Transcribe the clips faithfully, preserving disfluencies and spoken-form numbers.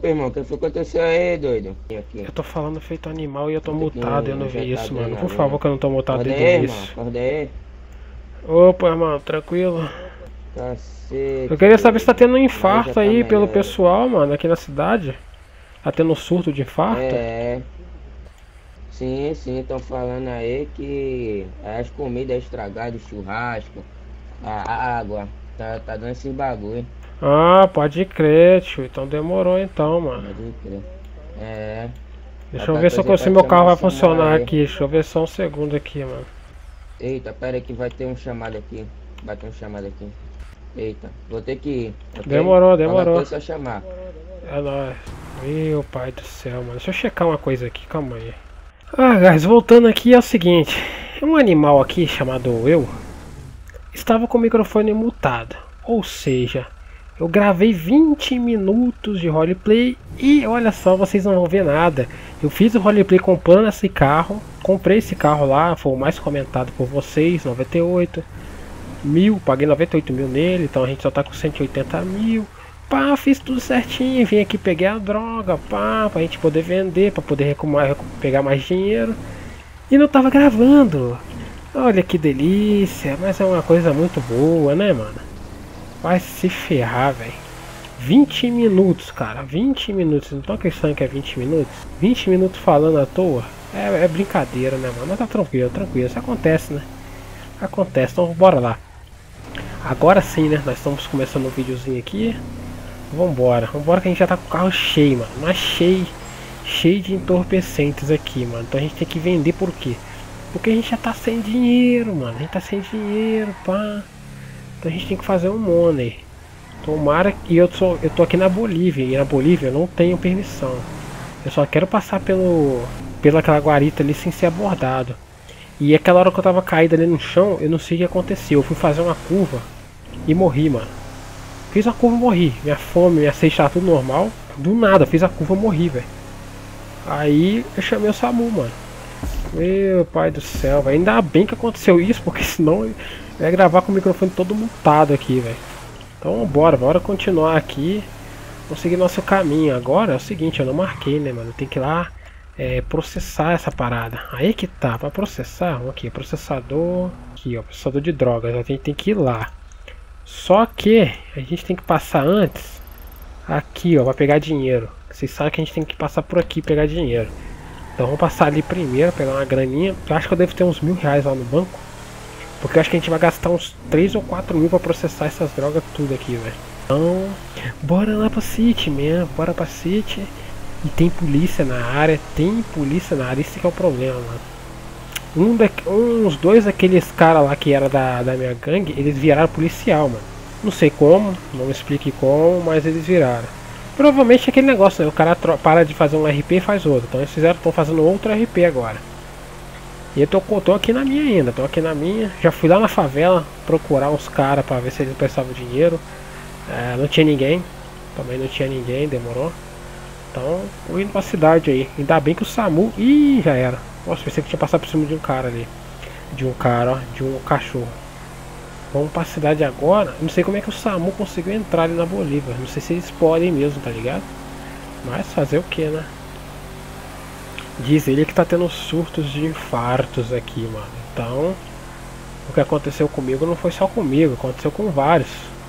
Opa, irmão, o que foi que aconteceu aí, doido? Aqui. Eu tô falando feito animal e eu tô Tem que mutado, eu não injetar vi isso, mano. Por adrenalina. favor, que eu não tô mutado Acorda desde aí, o irmão. início. Acorda aí. Opa, irmão, tranquilo? Eu Cacete, queria saber se tá doido. tendo um Agora já infarto tá aí pelo melhor. pessoal, mano, aqui na cidade. Tá tendo um surto de infarto? É, sim, sim, estão falando aí que as comidas estragadas, churrasco, a água, tá, tá dando esses bagulho. Ah, pode crer, tio. Então demorou então, mano. Pode crer. É, Deixa eu qualquer ver se, eu, coisa aí consigo- se pode meu carro chamar o vai SAMU funcionar aí. aqui. Deixa eu ver só um segundo aqui, mano. Eita, pera aí que vai ter um chamado aqui. Vai ter um chamado aqui. Eita, vou ter que ir, ok? Demorou, Qualquer demorou. coisa é só chamar. É nóis. Meu pai do céu, mano. Deixa eu checar uma coisa aqui, calma aí. Ah, guys, voltando aqui é o seguinte. Um animal aqui chamado eu estava com o microfone mutado. Ou seja, eu gravei vinte minutos de roleplay e olha só, vocês não vão ver nada. Eu fiz o roleplay comprando esse carro. Comprei esse carro lá, foi o mais comentado por vocês, noventa e oito mil. Paguei noventa e oito mil nele, então a gente só tá com cento e oitenta mil. Pá, fiz tudo certinho, vim aqui, peguei a droga, pá, pra gente poder vender, pra poder recomar, pegar mais dinheiro. E não tava gravando. Olha que delícia, mas é uma coisa muito boa, né, mano? Vai se ferrar, velho. vinte minutos, cara, vinte minutos. Não tô acreditando que é vinte minutos? vinte minutos falando à toa? É, é brincadeira, né, mano? Mas tá tranquilo, tranquilo, isso acontece, né? Acontece, então bora lá. Agora sim, né? Nós estamos começando um videozinho aqui. Vambora, vambora que a gente já tá com o carro cheio, mano. Mas cheio, cheio de entorpecentes aqui, mano. Então a gente tem que vender por quê? Porque a gente já tá sem dinheiro, mano. A gente tá sem dinheiro, pá. Então a gente tem que fazer um money. Tomara que eu, sou, eu tô aqui na Bolívia. E na Bolívia eu não tenho permissão. Eu só quero passar pelo pela aquela guarita ali sem ser abordado. E aquela hora que eu tava caído ali no chão, eu não sei o que aconteceu. Eu fui fazer uma curva e morri, mano. Fiz a curva e morri. Minha fome, minha sede tá tudo normal. Do nada, fiz a curva e morri, velho. Aí eu chamei o SAMU, mano. Meu pai do céu, véio. Ainda bem que aconteceu isso, porque senão eu ia gravar com o microfone todo mutado aqui, velho. Então bora, bora continuar aqui. Vamos seguir nosso caminho. Agora é o seguinte, eu não marquei, né, mano? Tem que ir lá é, processar essa parada. Aí que tá, pra processar, aqui, processador. Aqui, ó, processador de drogas. A gente tem que ir lá. Só que a gente tem que passar antes aqui, ó, pra pegar dinheiro. Vocês sabem que a gente tem que passar por aqui pegar dinheiro. Então vamos passar ali primeiro, pegar uma graninha. Eu acho que eu devo ter uns mil reais lá no banco. Porque eu acho que a gente vai gastar uns três ou quatro mil pra processar essas drogas tudo aqui, velho. Então, bora lá pra City, man. Bora pra City. E tem polícia na área, tem polícia na área, esse que é o problema, mano. Um da, uns dois daqueles caras lá que era da, da minha gangue, eles viraram policial, mano. Não sei como, não me explique como, mas eles viraram. Provavelmente é aquele negócio, né? O cara para de fazer um R P e faz outro. Então eles fizeram, estão fazendo outro R P agora. E eu tô, tô aqui na minha ainda, tô aqui na minha. Já fui lá na favela procurar uns caras pra ver se eles prestavam dinheiro. É, não tinha ninguém, também não tinha ninguém, demorou. Então, fui indo pra cidade aí. Ainda bem que o SAMU... Ih, já era. Nossa, pensei que tinha passado por cima de um cara ali. De um cara, ó. De um cachorro. Vamos pra cidade agora. Não sei como é que o SAMU conseguiu entrar ali na Bolívia. Não sei se eles podem mesmo, tá ligado? Mas fazer o que, né? Diz ele que tá tendo surtos de infartos aqui, mano. Então, o que aconteceu comigo não foi só comigo. Aconteceu com vários.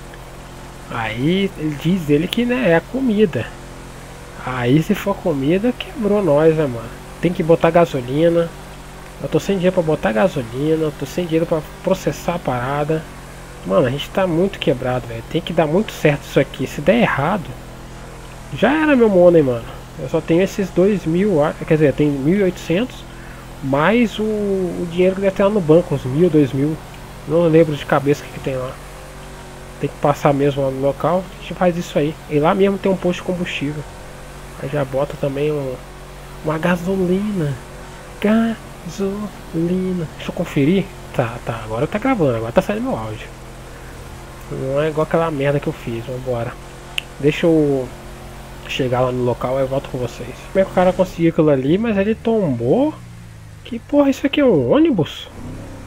Aí, ele diz ele que, né, é a comida. Aí se for comida, quebrou nós, né, mano? Tem que botar gasolina. Eu tô sem dinheiro pra botar gasolina. Eu tô sem dinheiro pra processar a parada. Mano, a gente tá muito quebrado, velho. Tem que dar muito certo isso aqui. Se der errado, já era meu money, mano. Eu só tenho esses dois mil, quer dizer, tem mil e oitocentos. Mais o, o dinheiro que deve ter lá no banco, uns mil, dois mil. Não lembro de cabeça o que, que tem lá. Tem que passar mesmo lá no local. A gente faz isso aí. E lá mesmo tem um posto de combustível. Aí já bota também um, uma gasolina. Gasolina. Deixa eu conferir. Tá, tá. Agora tá gravando. Agora tá saindo meu áudio. Não é igual aquela merda que eu fiz. Vambora. Deixa eu chegar lá no local e eu volto com vocês. Como é que o cara conseguiu aquilo ali? Mas ele tombou. Que porra, isso aqui é um ônibus?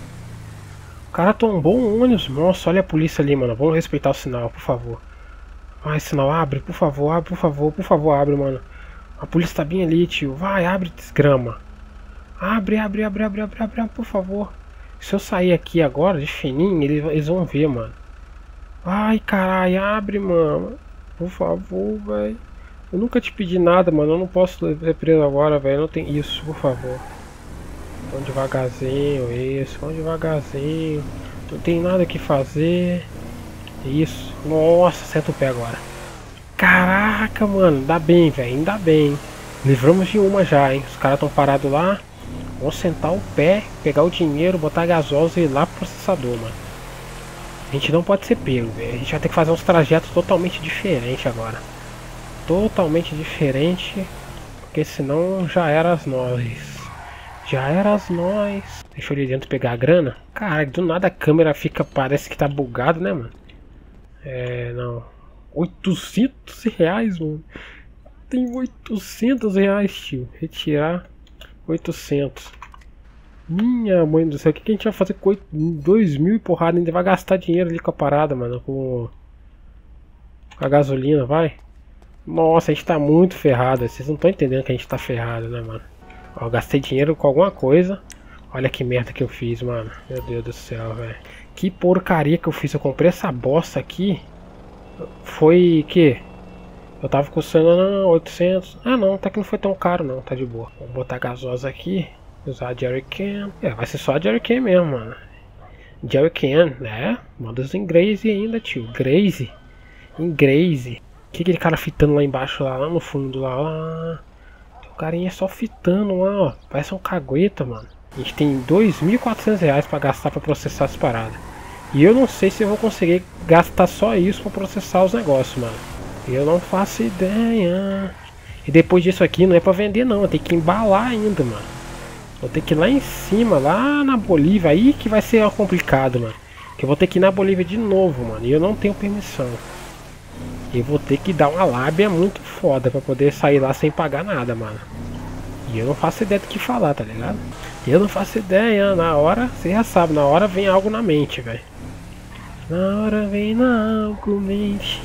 O cara tombou um ônibus. Nossa, olha a polícia ali, mano. Vamos respeitar o sinal, por favor. Vai, sinal, abre, por favor, abre, por favor, por favor, abre, mano. A polícia tá bem ali, tio. Vai, abre, desgrama. Abre, abre, abre, abre, abre, abre, abre, por favor. Se eu sair aqui agora, de fininho, eles, eles vão ver, mano. Ai, caralho, abre, mano. Por favor, velho. Eu nunca te pedi nada, mano. Eu não posso ser preso agora, velho. Não tem isso, por favor. Vamos devagarzinho, isso. Vamos devagarzinho. Não tem nada que fazer. Isso. Nossa, senta o pé agora. Caraca, mano. Ainda bem, velho. Ainda bem. Livramos de uma já, hein. Os caras estão parados lá. Vamos sentar o pé, pegar o dinheiro, botar a gasosa e ir lá pro processador, mano. A gente não pode ser pego, velho. A gente vai ter que fazer uns trajetos totalmente diferentes agora. Totalmente diferente. Porque senão já era as nós. Já era as nós. Deixa eu ir ali dentro pegar a grana. Cara, do nada a câmera fica, parece que tá bugado, né, mano? É, não. oitocentos reais, mano. Tem oitocentos reais, tio. Retirar oitocentos. Minha mãe do céu. O que, que a gente vai fazer com dois mil e porrada? Ainda vai gastar dinheiro ali com a parada, mano. Com a gasolina, vai. Nossa, a gente tá muito ferrado. Vocês não estão entendendo que a gente tá ferrado, né, mano? Ó, eu gastei dinheiro com alguma coisa. Olha que merda que eu fiz, mano. Meu Deus do céu, velho. Que porcaria que eu fiz. Eu comprei essa bosta aqui. Foi que? Eu tava custando oitocentos. Ah, não. Até que não foi tão caro, não. Tá de boa. Vou botar a gasosa aqui. Usar a jerrycan. É, vai ser só a jerrycan mesmo, mano. Jerrycan, né? Modos em Graze ainda, tio. Graze. Em Graze. O que aquele cara fitando lá embaixo, lá, lá no fundo, lá, lá. O carinha só fitando lá, ó. Parece um cagueta, mano. A gente tem dois mil e quatrocentos reais pra gastar pra processar as paradas. E eu não sei se eu vou conseguir gastar só isso pra processar os negócios, mano. Eu não faço ideia. E depois disso aqui não é pra vender não. Eu tenho que embalar ainda, mano. Vou ter que ir lá em cima, lá na Bolívia. Aí que vai ser complicado, mano. Que eu vou ter que ir na Bolívia de novo, mano. E eu não tenho permissão. E vou ter que dar uma lábia muito foda pra poder sair lá sem pagar nada, mano. E eu não faço ideia do que falar, tá ligado? Eu não faço ideia. Na hora, você já sabe, na hora vem algo na mente, velho. Na hora vem algo mente.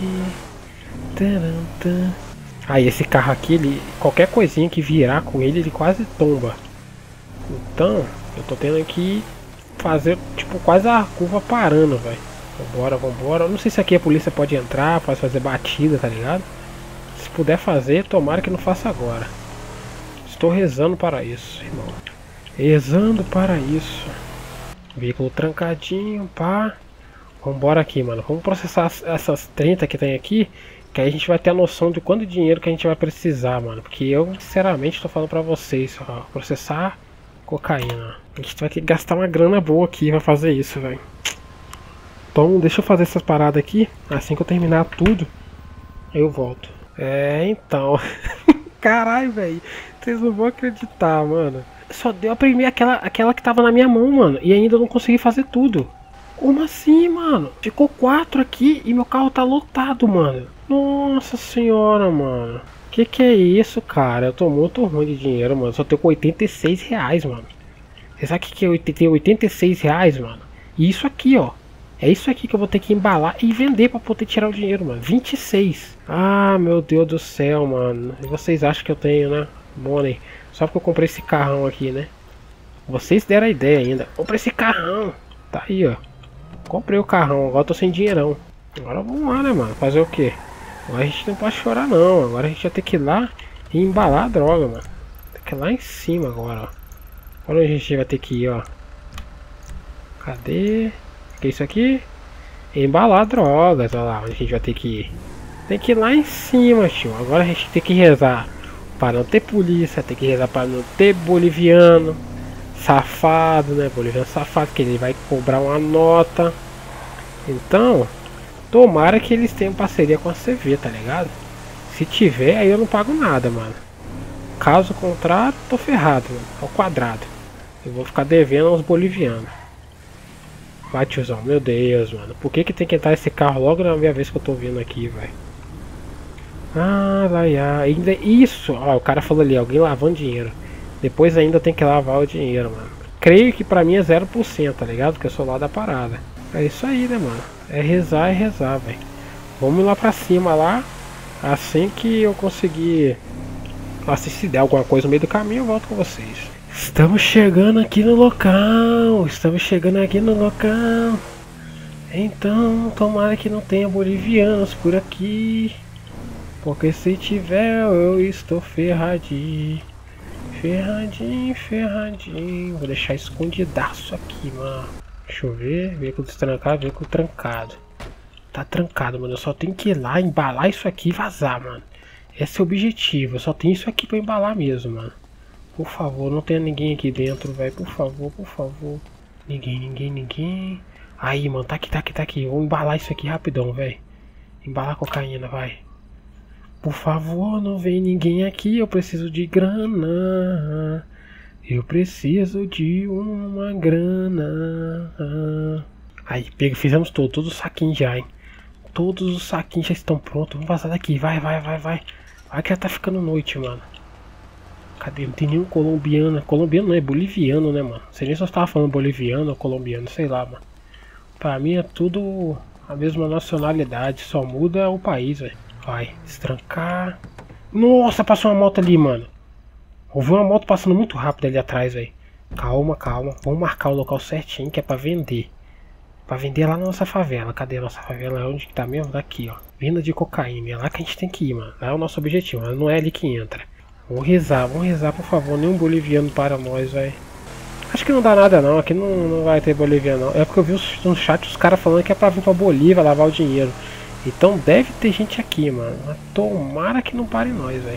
Aí ah, esse carro aqui, ele, qualquer coisinha que virar com ele, ele quase tomba. Então, eu tô tendo que fazer, tipo, quase a curva parando, velho. Vambora, vambora. Eu não sei se aqui a polícia pode entrar, pode fazer batida, tá ligado? Se puder fazer, tomara que não faça agora. Estou rezando para isso, irmão. Rezando para isso. Veículo trancadinho, pá. Vambora aqui, mano. Vamos processar essas trinta que tem aqui. Que aí a gente vai ter a noção de quanto dinheiro que a gente vai precisar, mano. Porque eu, sinceramente, tô falando pra vocês, ó. Processar cocaína. A gente vai ter que gastar uma grana boa aqui pra fazer isso, velho. Então, deixa eu fazer essas paradas aqui. Assim que eu terminar tudo, eu volto. É, então. Caralho, velho. Vocês não vão acreditar, mano. Só deu a primeira aquela, aquela que tava na minha mão, mano. E ainda não consegui fazer tudo. Como assim, mano? Ficou quatro aqui e meu carro tá lotado, mano. Nossa senhora, mano. Que que é isso, cara? Eu tô muito ruim de dinheiro, mano. Só tenho com oitenta e seis reais, mano. Você sabe o que é ter oitenta e seis reais, mano? E isso aqui, ó. É isso aqui que eu vou ter que embalar e vender pra poder tirar o dinheiro, mano. vinte e seis. Ah, meu Deus do céu, mano. E vocês acham que eu tenho, né? Money. Só porque eu comprei esse carrão aqui, né? Vocês deram a ideia ainda. Comprei esse carrão. Tá aí, ó. Comprei o carrão. Agora eu tô sem dinheirão. Agora vamos lá, né, mano? Fazer o quê? Agora a gente não pode chorar, não. Agora a gente vai ter que ir lá e embalar a droga, mano. Tem que ir lá em cima agora, ó. Olha onde a gente vai ter que ir, ó. Cadê? O que é isso aqui? Embalar drogas, olha lá onde a gente vai ter que ir. Tem que ir lá em cima, tio. Agora a gente tem que rezar para não ter polícia, tem que rezar para não ter boliviano safado, né? Boliviano safado, que ele vai cobrar uma nota. Então, tomara que eles tenham parceria com a C V, tá ligado? Se tiver, aí eu não pago nada, mano. Caso contrário, tô ferrado, mano. Ao quadrado. Eu vou ficar devendo aos bolivianos. Vai, tiozão, meu Deus, mano. Por que que tem que entrar esse carro logo na minha vez que eu tô vindo aqui, velho? Ah, lá, lá. Ainda isso. Ó, o cara falou ali, alguém lavando dinheiro. Depois ainda tem que lavar o dinheiro, mano. Creio que pra mim é zero por cento, tá ligado? Porque eu sou lá da parada. É isso aí, né, mano? É rezar e rezar, velho. Vamos lá pra cima lá. Assim que eu conseguir. Assim, se der alguma coisa no meio do caminho, eu volto com vocês. Estamos chegando aqui no local. Estamos chegando aqui no local. Então, tomara que não tenha bolivianos por aqui. Porque se tiver, eu estou ferradinho. Ferradinho, ferradinho. Vou deixar escondidaço aqui, mano. Deixa eu ver. Veículo destrancado, veículo trancado. Tá trancado, mano. Eu só tenho que ir lá, embalar isso aqui e vazar, mano. Esse é o objetivo. Eu só tenho isso aqui pra embalar mesmo, mano. Por favor, não tenha ninguém aqui dentro, velho. Por favor, por favor. Ninguém, ninguém, ninguém. Aí, mano. Tá aqui, tá aqui, tá aqui. Vou embalar isso aqui rapidão, velho. Embalar a cocaína, vai. Por favor, não vem ninguém aqui. Eu preciso de grana. Eu preciso de uma grana. Aí, pega, fizemos todo, todos os saquinhos já, hein. Todos os saquinhos já estão prontos. Vamos vazar daqui. Vai, vai, vai, vai. Vai que já tá ficando noite, mano. Cadê? Não tem nenhum colombiano. Colombiano não, é boliviano, né, mano? Não sei nem se eu estava falando boliviano ou colombiano, sei lá, mano. Pra mim é tudo a mesma nacionalidade. Só muda o país, velho. Vai, destrancar. Nossa, passou uma moto ali, mano. Houve uma moto passando muito rápido ali atrás, velho. Calma, calma. Vamos marcar o local certinho que é pra vender. Pra vender lá na nossa favela. Cadê a nossa favela? Onde que tá mesmo? Daqui, ó. Venda de cocaína. É lá que a gente tem que ir, mano. Lá é o nosso objetivo. Mas não é ali que entra. Vamos rezar, vamos rezar, por favor. Nenhum boliviano para nós, velho. Acho que não dá nada, não. Aqui não, não vai ter boliviano, não. É porque eu vi no chat os caras falando que é pra vir pra Bolívia lavar o dinheiro. Então deve ter gente aqui, mano. Mas tomara que não pare nós, velho.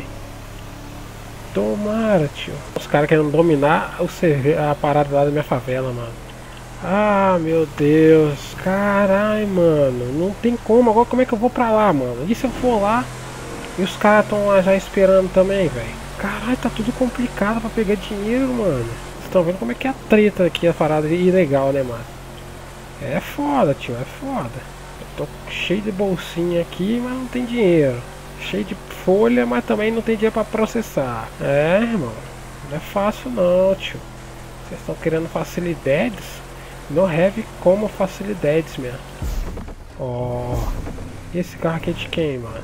Tomara, tio. Os caras querendo dominar o cerve a parada lá da minha favela, mano. Ah, meu Deus. Caralho, mano. Não tem como. Agora como é que eu vou pra lá, mano? E se eu for lá e os caras estão lá já esperando também, velho? Caralho, tá tudo complicado pra pegar dinheiro, mano. Vocês estão vendo como é que é a treta aqui, a parada ilegal, né, mano? É foda, tio. É foda. Eu tô cheio de bolsinha aqui, mas não tem dinheiro. Cheio de folha, mas também não tem dinheiro pra processar. É, irmão. Não é fácil não, tio. Vocês estão querendo facilidades? Não have como facilidades, mesmo. Ó. Oh. E esse carro aqui é de quem, mano?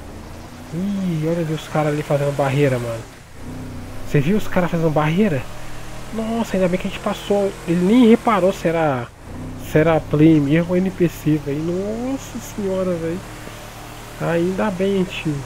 Ih, olha ali os caras ali fazendo barreira, mano. Você viu os caras fazendo barreira? Nossa, ainda bem que a gente passou. Ele nem reparou se era, se era play mesmo ou N P C, velho. Nossa senhora, velho. Ainda bem, tio.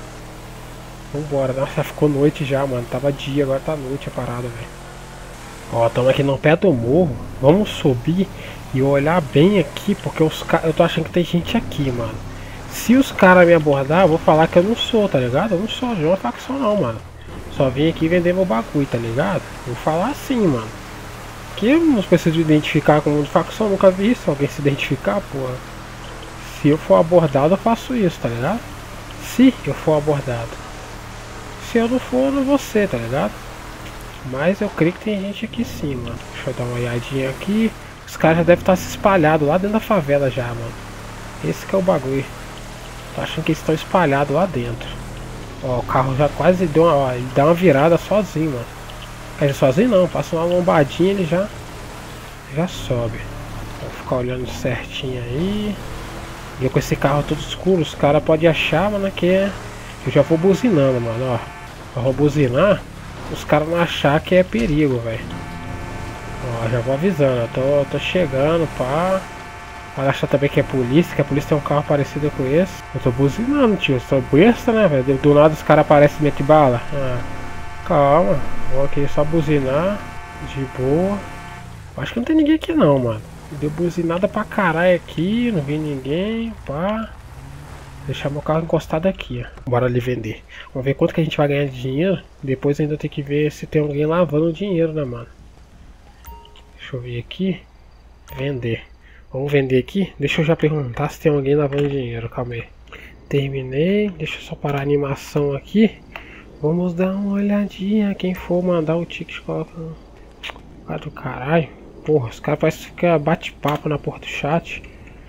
Vambora. Nossa, já ficou noite já, mano. Tava dia, agora tá noite a parada, velho. Ó, estamos aqui no pé do morro. Vamos subir e olhar bem aqui, porque os ca... eu tô achando que tem gente aqui, mano. Se os caras me abordar, eu vou falar que eu não sou, tá ligado? Eu não sou de uma facção não, mano. Só vim aqui vender meu bagulho, tá ligado? Vou falar assim, mano. Que eu não preciso identificar como de facção, nunca vi isso. Alguém se identificar, porra. Se eu for abordado, eu faço isso, tá ligado? Se eu for abordado. Se eu não for, eu não vou ser, tá ligado? Mas eu creio que tem gente aqui sim, mano. Deixa eu dar uma olhadinha aqui. Os caras já devem estar se espalhados lá dentro da favela já, mano. Esse que é o bagulho. Tô achando que eles estão espalhados lá dentro. Ó, o carro já quase deu uma... Ó, ele dá uma virada sozinho, mano. Quer dizer, sozinho não. Passa uma lombadinha ele já... Já sobe. Vou ficar olhando certinho aí. E eu com esse carro todo escuro, os caras podem achar, mano, que é... Eu já vou buzinando, mano, ó. Eu vou buzinar. Os caras não achar que é perigo, velho. Ó, já vou avisando, eu tô, tô chegando, pá. Vai achar também que é polícia, que a polícia tem um carro parecido com esse. Eu tô buzinando, tio, eu sou besta, né, velho? Do nada os caras aparecem e metem bala. Ah, calma, vou aqui só buzinar, de boa. Acho que não tem ninguém aqui não, mano. Deu buzinada pra caralho aqui, não vi ninguém, pá. Deixar meu carro encostado aqui, ó. Bora ali vender. Vamos ver quanto que a gente vai ganhar de dinheiro. Depois ainda tem que ver se tem alguém lavando o dinheiro, né, mano? Deixa eu ver aqui. Vender. Vamos vender aqui. Deixa eu já perguntar se tem alguém lavando dinheiro. Calma aí. Terminei. Deixa eu só parar a animação aqui. Vamos dar uma olhadinha. Quem for mandar o ticket, coloca no... Ah, do caralho. Porra, os caras parecem que bate-papo na porta do chat.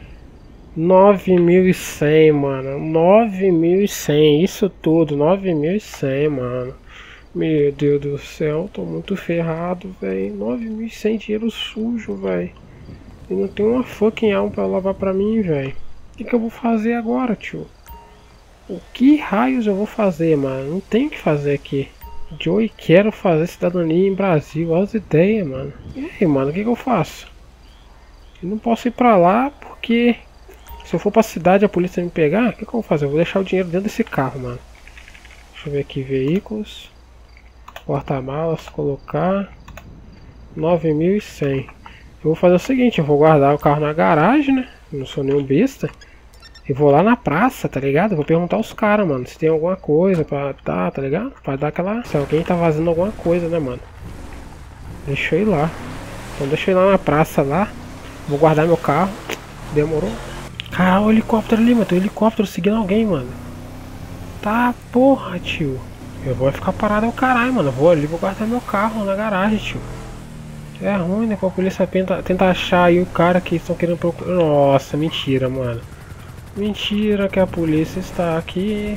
nove mil e cem, mano. nove mil e cem. Isso tudo. nove mil e cem, mano. Meu Deus do céu. Tô muito ferrado, velho. nove mil e cem dinheiro sujo, velho. E não tem uma fucking alma pra lavar pra mim, velho. O que, que eu vou fazer agora, tio? O que raios eu vou fazer, mano? Não tem o que fazer aqui. Joey, quero fazer cidadania em Brasil. Olha as ideias, mano. E aí, mano, o que, que eu faço? Eu não posso ir pra lá porque se eu for pra cidade e a polícia me pegar, o que, que eu vou fazer? Eu vou deixar o dinheiro dentro desse carro, mano. Deixa eu ver aqui, veículos. Porta-malas, colocar nove mil e cem. Eu vou fazer o seguinte, eu vou guardar o carro na garagem, né? Eu não sou nenhum besta. E vou lá na praça, tá ligado? Eu vou perguntar aos caras, mano, se tem alguma coisa pra tá, tá ligado? Pra dar aquela... Se alguém tá fazendo alguma coisa, né, mano? Deixa eu ir lá. Então deixa eu ir lá na praça lá. Vou guardar meu carro. Demorou? Caralho, o helicóptero ali, mano. Tem um helicóptero seguindo alguém, mano. Tá, porra, tio. Eu vou ficar parado ao caralho, mano. Eu vou ali, vou guardar meu carro na garagem, tio. É ruim, né? A polícia tenta, tenta achar aí o cara que estão querendo procurar. Nossa, mentira, mano. Mentira que a polícia está aqui.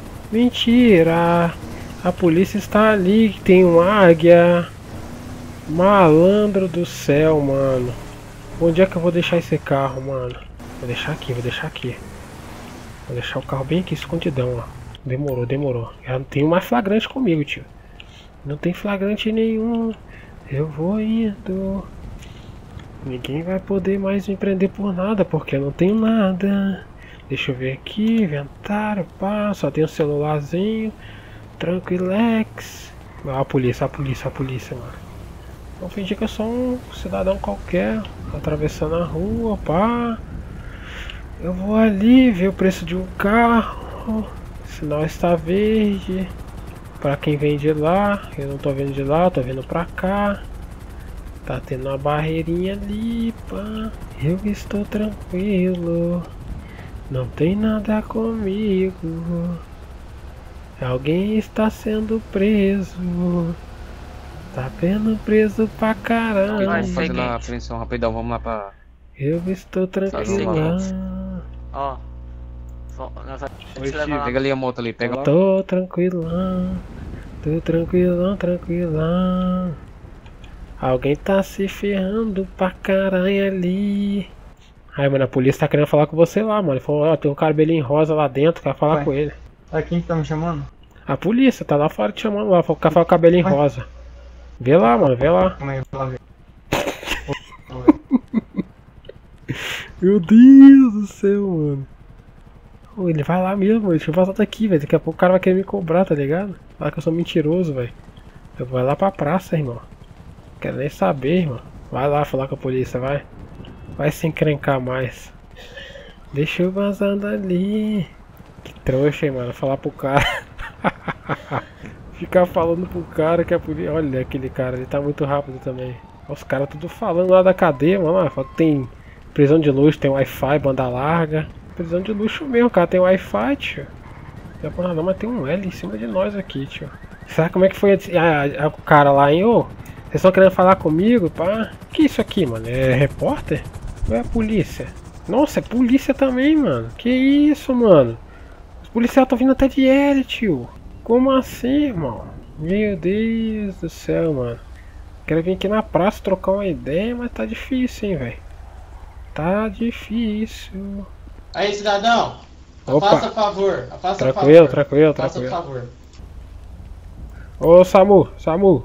Mentira. A polícia está ali, que tem uma águia. Malandro do céu, mano. Onde é que eu vou deixar esse carro, mano? Vou deixar aqui, vou deixar aqui. Vou deixar o carro bem aqui, escondidão, ó. Demorou, demorou. Eu não tenho mais flagrante comigo, tio. Não tem flagrante nenhum. Eu vou indo. Ninguém vai poder mais me prender por nada, porque eu não tenho nada. Deixa eu ver aqui, inventário, pá. Só tem um celularzinho. Tranquilex. Ah, a polícia, a polícia, a polícia, mano. Vou fingir que eu sou um cidadão qualquer. Atravessando a rua, pá. Eu vou ali ver o preço de um carro. O sinal está verde. Pra quem vem de lá. Eu não tô vendo de lá, tô vendo pra cá. Tá tendo uma barreirinha ali, pá. Eu estou tranquilo. Não tem nada comigo. Alguém está sendo preso. Tá sendo preso pra caramba. Vamos fazer lá a apreensão rapidão, vamos lá pra... Eu estou tranquilo. Ó. Pega ali a moto ali, pega. Tô tranquilão. Tô tranquilão, tranquilão. Alguém tá se ferrando pra caralho ali. Ai, mano, a polícia tá querendo falar com você lá, mano. Ele falou, ó, tem um cabelinho rosa lá dentro, quer falar Vai. com ele. É quem que tá me chamando? A polícia tá lá fora te chamando lá, falou que quer falar com o cabelinho Vai. rosa. Vê lá, mano, vê lá. Calma aí, vou lá ver. Meu Deus do céu, mano. Ô, ele vai lá mesmo, deixa eu passar daqui, velho. Daqui a pouco o cara vai querer me cobrar, tá ligado? Falar que eu sou mentiroso, velho. Eu vou lá pra praça, irmão. Quero nem saber, irmão. Vai lá falar com a polícia, vai. Vai se encrencar mais. Deixa eu vazando ali. Que trouxa, hein, mano. Falar pro cara. Ficar falando pro cara que a polícia... Olha aquele cara, ele tá muito rápido também. Os caras tudo falando lá da cadeia, mano. Tem prisão de luxo, tem Wi-Fi, banda larga. Prisão de luxo mesmo, cara. Tem Wi-Fi, tio. Não é por nada não, mas tem um L em cima de nós aqui, tio. Sabe como é que foi a, a, a, o cara lá, hein? Ô, vocês estão querendo falar comigo, pá? Que isso aqui, mano? É repórter? Ou é a polícia? Nossa, é polícia também, mano. Que isso, mano? Os policiais estão vindo até de L, tio. Como assim, irmão? Meu Deus do céu, mano. Quero vir aqui na praça trocar uma ideia, mas tá difícil, hein, velho. Tá difícil. Aí, cidadão. Opa. Faça favor. Faça Tranquilo, favor. tranquilo, Faça tranquilo. favor. Ô, Samu, Samu.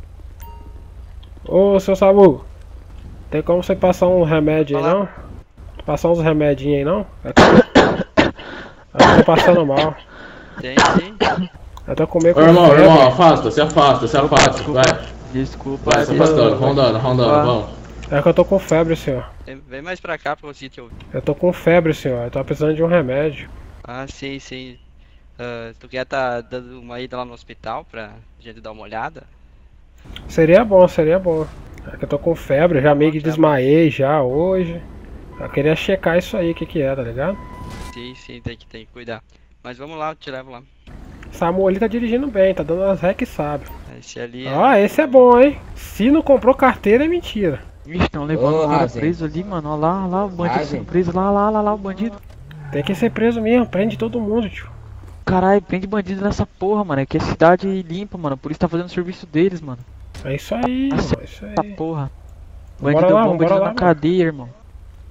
Ô, seu Samu. Tem como você passar um remédio aí, Fala. não? Passar uns remedinhos aí, não? É que... Eu tô passando mal. Tem, tem. Eu tô com meio Ô, irmão, irmão, afasta, se afasta, se afasta, vai. Desculpa. Vai, se afastando, rondando, rondando, vamos. É que eu tô com febre, senhor. Vem, vem mais pra cá pra conseguir te ouvir. Eu tô com febre, senhor. Eu tô precisando de um remédio. Ah, sim, sim. Ah, tu quer tá dando uma ida lá no hospital pra gente dar uma olhada? Seria bom, seria bom. É que eu tô com febre, já meio que desmaiei já hoje. Eu queria checar isso aí, o que que é, tá ligado? Sim, sim, tem que, tem que cuidar. Mas vamos lá, eu te levo lá. Samu ali tá dirigindo bem, tá dando as rec, sabe. Esse ali é... Ó, esse é bom, hein? Se não comprou carteira, é mentira. Vixe, estão levando Ô, o cara Razen. preso ali, mano. Olha lá, olha lá, o bandido Razen. sendo preso. Lá, lá, lá, lá, o bandido. Tem que ser preso mesmo, prende todo mundo, tio. Caralho, prende bandido nessa porra, mano. É que é cidade limpa, mano. Por isso tá fazendo o serviço deles, mano. É isso aí, Nossa, irmão, é isso Essa aí. porra. Bora Bandido lá, bom, bora bandido lá, na mano. cadeia, irmão.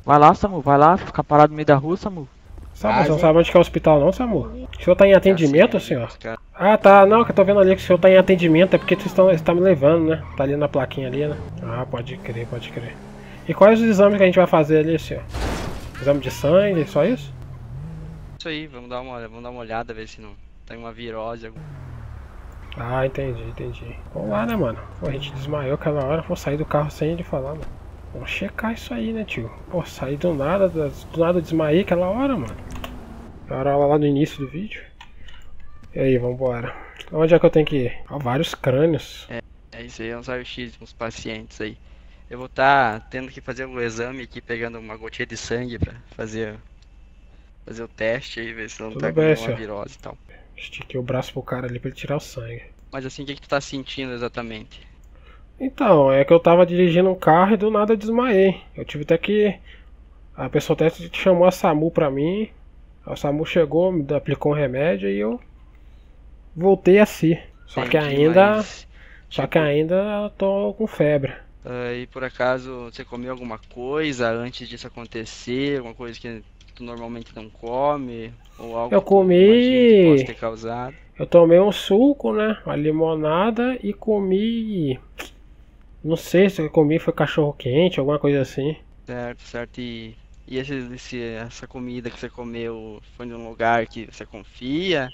Vai lá, Samu, vai lá, ficar parado no meio da rua, Samu. Samu, Ah, você não gente. sabe onde que é o hospital não, Samu? O senhor tá em atendimento, Assim, senhor? os caras- Ah, tá, não, que eu tô vendo ali que o senhor tá em atendimento, é porque vocês estão tá me levando, né? Tá ali na plaquinha ali, né? Ah, pode crer, pode crer. E quais os exames que a gente vai fazer ali, senhor? Exame de sangue, só isso? Isso aí, vamos dar uma, vamos dar uma olhada, ver se não tem uma virose. algum- Ah, entendi, entendi. Vamos lá, né, mano? Pô, a gente desmaiou aquela hora, vou sair do carro sem ele falar, mano. Vamos checar isso aí, né, tio? Pô, saí do nada, do nada eu desmaiei aquela hora, mano. Era lá no início do vídeo. E aí, vambora. Onde é que eu tenho que ir? Ó, vários crânios. É isso aí, é uns raios-x com os pacientes aí. Eu vou estar tendo que fazer um exame aqui, pegando uma gotinha de sangue pra fazer, fazer o teste aí, ver se não Tudo tá com bem, nenhuma senhor. virose e tal. Estiquei o braço pro cara ali pra ele tirar o sangue. Mas assim, o que, que tu tá sentindo exatamente? Então, é que eu tava dirigindo um carro e do nada eu desmaiei. Eu tive até que... A pessoa até chamou a SAMU pra mim. A SAMU chegou, me aplicou um remédio e eu... Voltei a si. Só que Entendi, ainda... mas, Só tipo, que ainda eu tô com febre. ah, e por acaso você comeu alguma coisa antes disso acontecer? Alguma coisa que tu normalmente não come? Ou algo Eu que tu imagina que comi... possa ter causado? Eu tomei um suco, né? Uma limonada e comi... Não sei se eu comi foi cachorro quente, alguma coisa assim. Certo, certo. E, e esse, esse- essa comida que você comeu foi num lugar que você confia?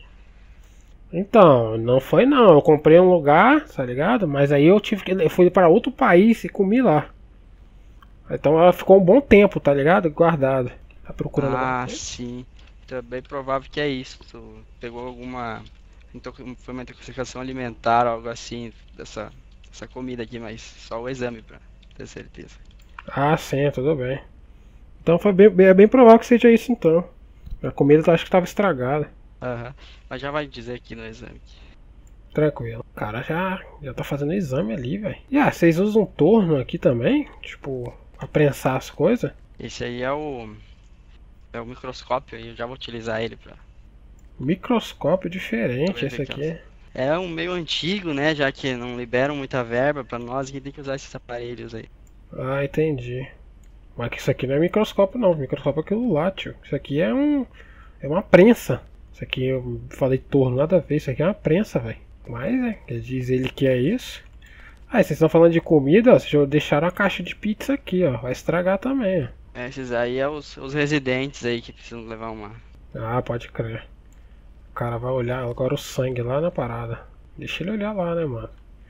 Então, não foi não. Eu comprei um lugar, tá ligado? Mas aí eu tive que. Eu fui para outro país e comi lá. Então ela ficou um bom tempo, tá ligado? Guardada. Tá procurando alguma Ah, coisa? sim. Então é bem provável que é isso. Tu pegou alguma. Intox- Foi uma intoxicação alimentar, algo assim, dessa, dessa comida aqui, mas só o exame pra ter certeza. Ah, sim, tudo bem. Então foi bem, bem, é bem provável que seja isso então. A comida eu acho que tava estragada. Aham. Mas já vai dizer aqui no exame. Tranquilo. O cara já, já tá fazendo exame ali, velho. E ah, vocês usam um torno aqui também? Tipo, pra prensar as coisas? Esse aí é o. É o microscópio aí, eu já vou utilizar ele pra. Microscópio diferente Deixa eu esse ver aqui, aqui. É um meio antigo, né? Já que não liberam muita verba pra nós que tem que usar esses aparelhos aí. Ah, entendi. Mas que isso aqui não é microscópio não, microscópio é aquilo lá, tio. Isso aqui é um. É uma prensa. Isso aqui eu falei torno, nada a ver, isso aqui é uma prensa, velho. Mas é, ele diz ele que é isso. Ah, e vocês estão falando de comida, ó. Vocês já deixaram a caixa de pizza aqui, ó. Vai estragar também, ó. Esses aí é os, os residentes aí que precisam levar uma. Ah, pode crer. O cara vai olhar agora o sangue lá na parada. Deixa ele olhar lá, né, mano.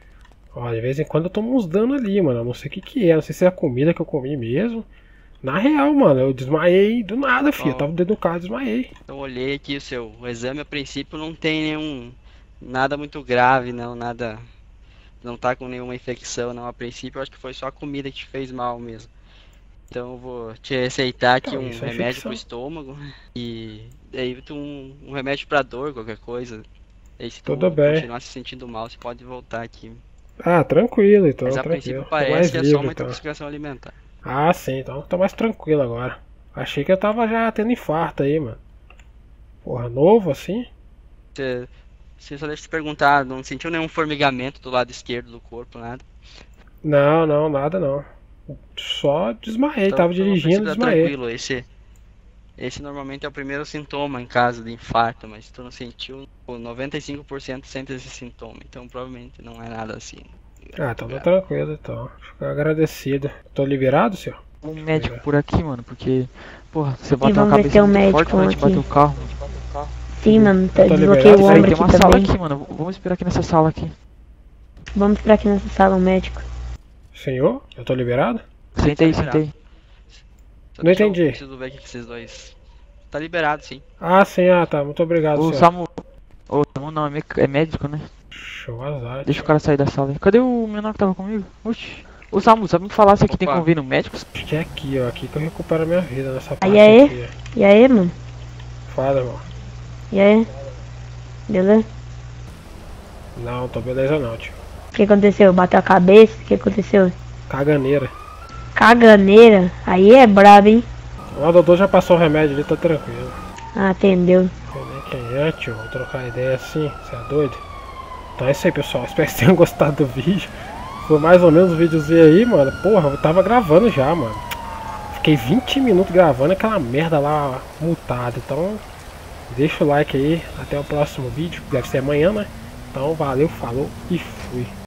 Ó, de vez em quando eu tomo uns dano ali, mano. Eu não sei o que que é. Não sei se é a comida que eu comi mesmo. Na real, mano, eu desmaiei do nada, filho. Eu tava dentro do carro e desmaiei. Então eu olhei aqui o seu o exame, a princípio não tem nenhum. Nada muito grave, não, nada. Não tá com nenhuma infecção, não. A princípio eu acho que foi só a comida que te fez mal mesmo. Então eu vou te receitar aqui Então, um isso é remédio infecção. pro estômago e daí tu um, um remédio pra dor, qualquer coisa. Aí se tu Tudo bem. continuar se sentindo mal, você pode voltar aqui. Ah, tranquilo, então. Mas a tranquilo. princípio Tô parece mais que é só livre, uma então. intoxicação alimentar. Ah, sim, então tô mais tranquilo agora. Achei que eu tava já tendo infarto aí, mano. Porra, novo assim? Você, você só deixa eu te perguntar, não sentiu nenhum formigamento do lado esquerdo do corpo, nada? Não, não, nada não. Só desmaiei, Então, tava então dirigindo e fica desmaiei. tranquilo, esse, esse normalmente é o primeiro sintoma em caso de infarto, mas se tu não sentiu, pô, noventa e cinco por cento sente esse sintoma, então provavelmente não é nada assim. Ah, então tá tranquilo então. Fico agradecido. Tô liberado, senhor? Um médico por aqui, mano, porque, porra, você bateu a vamos ver se cabeça tem um muito médico forte quando a gente aqui. bateu o carro. Sim, mano, tá, Tá desbloqueei liberado? o Aí ombro tem aqui uma sala também. aqui, mano. Vamos esperar aqui nessa sala aqui. Vamos esperar aqui nessa sala um médico. Senhor? Eu tô liberado? Senta aí, senta aí. Só Não deixa eu- entendi. Preciso ver aqui que esses dois. Tá liberado, sim. Ah, sim, ah tá. Muito obrigado, Ô, senhor. Samu. Ô, Samu não, é mec- é médico, né? Show azar. Deixa o cara sair da sala aí. Cadê o menor que tava comigo? Oxi. Ô, Samu, sabe me falar se aqui tem Opa. convênio médico? Acho que é aqui, ó. Aqui que eu recupero a minha vida nessa parte Aí, aí? aqui. E aí, mano? Fala, irmão. E aí? Beleza? Não, tô beleza não, tio. O que aconteceu? Bateu a cabeça? O que aconteceu? Caganeira. Caganeira? Aí é brabo, hein? O doutor já passou o remédio ali, tá tranquilo. Ah, atendeu. Não sei nem quem é, tio. Vou trocar ideia assim, você é doido? Então é isso aí, pessoal. Espero que vocês tenham gostado do vídeo. Foi mais ou menos o videozinho aí, mano. Porra, eu tava gravando já, mano. Fiquei vinte minutos gravando aquela merda lá multada. Então, deixa o like aí. Até o próximo vídeo. Deve ser amanhã, né? Então, valeu, falou e fui.